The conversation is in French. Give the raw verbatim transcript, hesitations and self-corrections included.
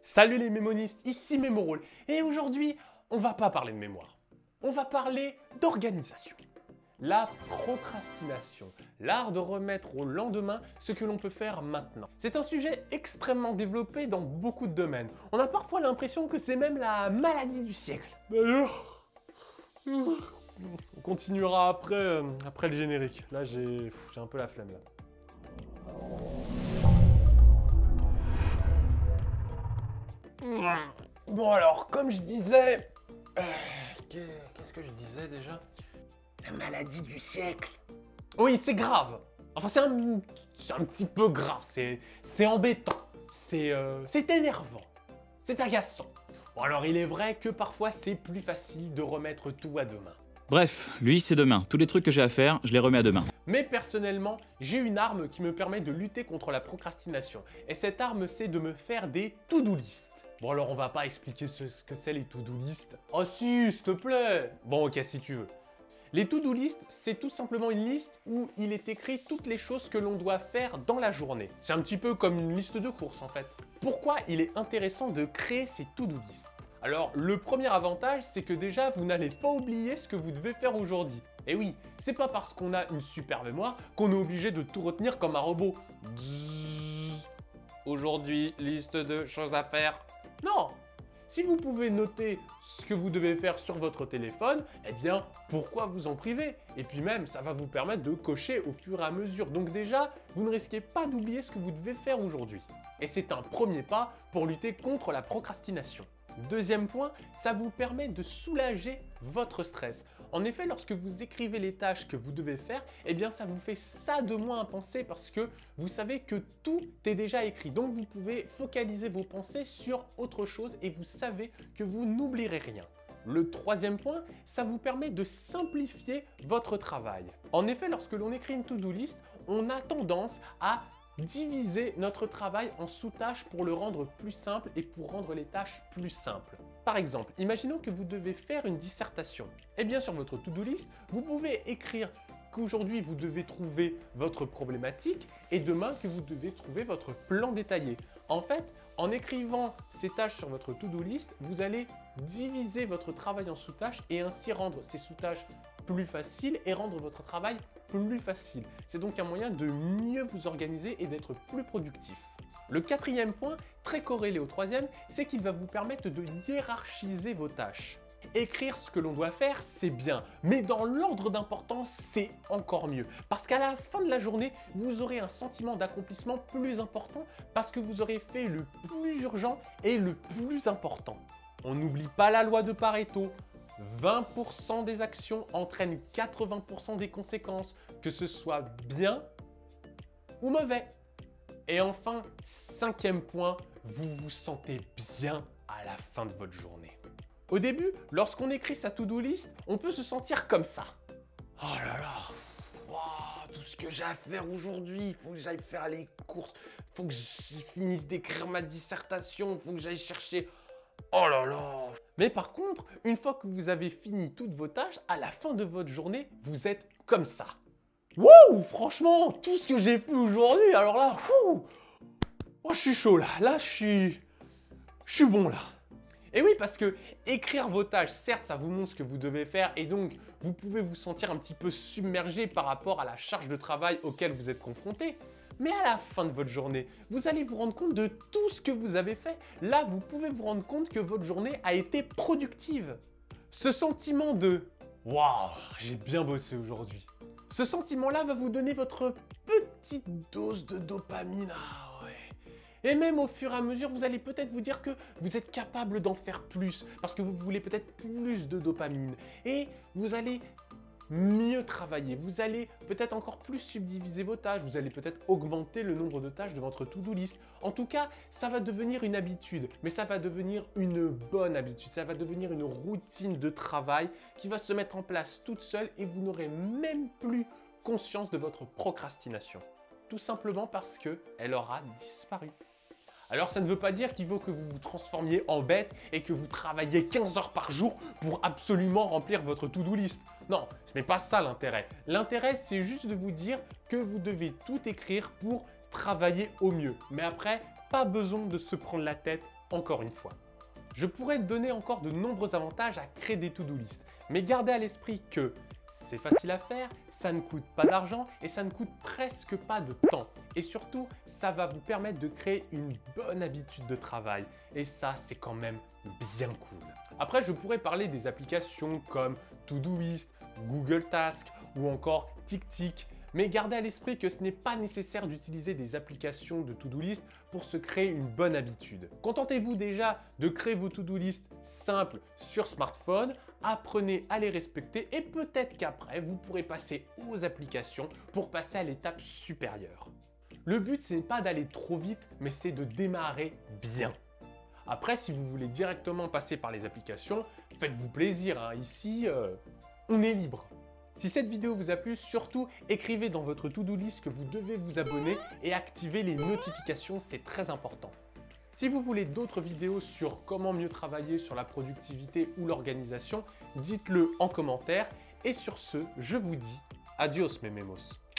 Salut les mémonistes, ici Mémorole. Et aujourd'hui, on va pas parler de mémoire. On va parler d'organisation. La procrastination, l'art de remettre au lendemain ce que l'on peut faire maintenant. C'est un sujet extrêmement développé dans beaucoup de domaines. On a parfois l'impression que c'est même la maladie du siècle. D'ailleurs, on continuera après, euh, après le générique. Là, j'ai j'ai un peu la flemme là. Bon alors, comme je disais... euh, Qu'est-ce que je disais déjà? La maladie du siècle. Oui, c'est grave. Enfin, c'est un, c'est un petit peu grave. C'est c'est embêtant. C'est euh, c'est énervant. C'est agaçant. Bon alors, il est vrai que parfois, c'est plus facile de remettre tout à demain. Bref, lui c'est demain. Tous les trucs que j'ai à faire, je les remets à demain. Mais personnellement, j'ai une arme qui me permet de lutter contre la procrastination. Et cette arme, c'est de me faire des to-do list. Bon alors, on va pas expliquer ce, ce que c'est les to-do list. Oh si, s'il te plaît. Bon ok, si tu veux. Les to-do list, c'est tout simplement une liste où il est écrit toutes les choses que l'on doit faire dans la journée. C'est un petit peu comme une liste de courses en fait. Pourquoi il est intéressant de créer ces to-do list? Alors, le premier avantage, c'est que déjà, vous n'allez pas oublier ce que vous devez faire aujourd'hui. Et oui, c'est pas parce qu'on a une super mémoire qu'on est obligé de tout retenir comme un robot. Bzzz. Aujourd'hui, liste de choses à faire. Non! Si vous pouvez noter ce que vous devez faire sur votre téléphone, eh bien, pourquoi vous en priver? Et puis même, ça va vous permettre de cocher au fur et à mesure. Donc déjà, vous ne risquez pas d'oublier ce que vous devez faire aujourd'hui. Et c'est un premier pas pour lutter contre la procrastination. Deuxième point, ça vous permet de soulager votre stress. En effet, lorsque vous écrivez les tâches que vous devez faire, eh bien ça vous fait ça de moins à penser parce que vous savez que tout est déjà écrit. Donc vous pouvez focaliser vos pensées sur autre chose et vous savez que vous n'oublierez rien. Le troisième point, ça vous permet de simplifier votre travail. En effet, lorsque l'on écrit une to-do list, on a tendance à diviser notre travail en sous-tâches pour le rendre plus simple et pour rendre les tâches plus simples. Par exemple, imaginons que vous devez faire une dissertation. Eh bien, sur votre to-do list, vous pouvez écrire qu'aujourd'hui vous devez trouver votre problématique et demain que vous devez trouver votre plan détaillé. En fait, en écrivant ces tâches sur votre to-do list, vous allez diviser votre travail en sous-tâches et ainsi rendre ces sous-tâches plus faciles et rendre votre travail plus facile. C'est donc un moyen de mieux vous organiser et d'être plus productif. Le quatrième point, très corrélé au troisième, c'est qu'il va vous permettre de hiérarchiser vos tâches. Écrire ce que l'on doit faire, c'est bien, mais dans l'ordre d'importance, c'est encore mieux. Parce qu'à la fin de la journée, vous aurez un sentiment d'accomplissement plus important parce que vous aurez fait le plus urgent et le plus important. On n'oublie pas la loi de Pareto. vingt pour cent des actions entraînent quatre-vingts pour cent des conséquences, que ce soit bien ou mauvais. Et enfin, cinquième point, vous vous sentez bien à la fin de votre journée. Au début, lorsqu'on écrit sa to-do list, on peut se sentir comme ça. Oh là là, wow, tout ce que j'ai à faire aujourd'hui, il faut que j'aille faire les courses, il faut que je finisse d'écrire ma dissertation, il faut que j'aille chercher... Oh là là! Mais par contre, une fois que vous avez fini toutes vos tâches, à la fin de votre journée, vous êtes comme ça. Wouh! Franchement, tout ce que j'ai fait aujourd'hui, alors là, wouh! Oh, je suis chaud là, là, je suis... Je suis bon là. Et oui, parce que écrire vos tâches, certes, ça vous montre ce que vous devez faire et donc vous pouvez vous sentir un petit peu submergé par rapport à la charge de travail auquel vous êtes confronté. Mais à la fin de votre journée, vous allez vous rendre compte de tout ce que vous avez fait. Là, vous pouvez vous rendre compte que votre journée a été productive. Ce sentiment de « Waouh, j'ai bien bossé aujourd'hui », ce sentiment-là va vous donner votre petite dose de dopamine. Ah ouais. Et même au fur et à mesure, vous allez peut-être vous dire que vous êtes capable d'en faire plus parce que vous voulez peut-être plus de dopamine. Et vous allez mieux travailler, vous allez peut-être encore plus subdiviser vos tâches, vous allez peut-être augmenter le nombre de tâches de votre to-do list. En tout cas, ça va devenir une habitude, mais ça va devenir une bonne habitude, ça va devenir une routine de travail qui va se mettre en place toute seule et vous n'aurez même plus conscience de votre procrastination. Tout simplement parce qu'elle aura disparu. Alors ça ne veut pas dire qu'il faut que vous vous transformiez en bête et que vous travaillez quinze heures par jour pour absolument remplir votre to-do list. Non, ce n'est pas ça l'intérêt. L'intérêt, c'est juste de vous dire que vous devez tout écrire pour travailler au mieux. Mais après, pas besoin de se prendre la tête encore une fois. Je pourrais te donner encore de nombreux avantages à créer des to-do list, mais gardez à l'esprit que c'est facile à faire, ça ne coûte pas d'argent et ça ne coûte presque pas de temps. Et surtout, ça va vous permettre de créer une bonne habitude de travail. Et ça, c'est quand même bien cool. Après, je pourrais parler des applications comme Todoist, Google Task ou encore TickTick. Mais gardez à l'esprit que ce n'est pas nécessaire d'utiliser des applications de to-do list pour se créer une bonne habitude. Contentez-vous déjà de créer vos to-do list simples sur smartphone, apprenez à les respecter et peut-être qu'après, vous pourrez passer aux applications pour passer à l'étape supérieure. Le but, ce n'est pas d'aller trop vite, mais c'est de démarrer bien. Après, si vous voulez directement passer par les applications, faites-vous plaisir, hein. Ici, euh, on est libre. Si cette vidéo vous a plu, surtout écrivez dans votre to-do list que vous devez vous abonner et activer les notifications, c'est très important. Si vous voulez d'autres vidéos sur comment mieux travailler sur la productivité ou l'organisation, dites-le en commentaire. Et sur ce, je vous dis adios mes mémos.